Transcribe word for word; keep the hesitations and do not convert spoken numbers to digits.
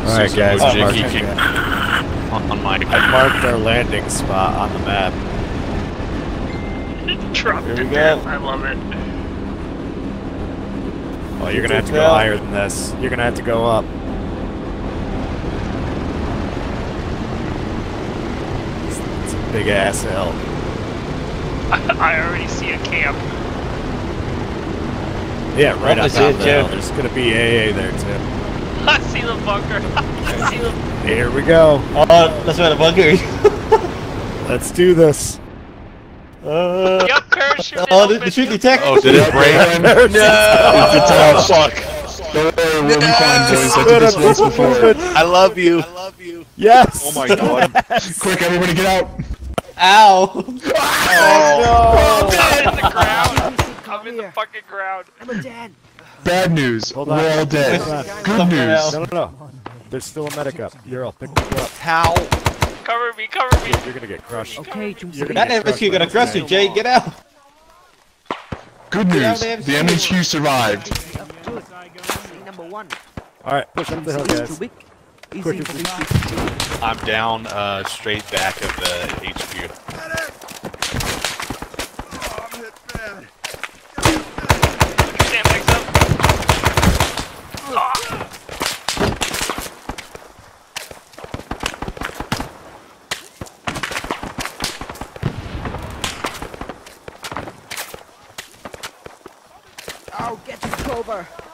Alright guys, oh, I marked, on, on my... I marked our landing spot on the map. Dropped Here it we there. go. I love it. Oh, you're gonna have to go higher than this. You're gonna have to go up. It's, it's a big ass hill. I already see a camp. Yeah, right Oh, on I top see it, of the hill. too. There's gonna be A A there too. I see the bunker. I see the... Here we go. Oh, that's where the bunker. Let's do this. uh, Yep, parachute. oh, the, the shoot detect. Oh, did it break? No! It's all fuck. Don't worry, we'll be fine, boys. I did this once before. I love you. I love you. Yes! Oh my god. Quick, everybody get out. Ow! Oh, I'm in the ground. I'm in the fucking ground. I'm dead. Bad news. Hold We're on. all dead. Hold on. Good Something news. else. No, no, no. There's still a medic up. You're all pick me up. How? Cover me, cover me. You're gonna get crushed. Okay, You're That gonna M H Q get gonna crush you, Jay. Get out. Good Get out news. of the The M H Q survived. number one. Alright, push up the hill, guys. Too big. Easy Quicker, for please. I'm down uh, straight back of the H Q. Stand next up. Ah. Oh, get to cover.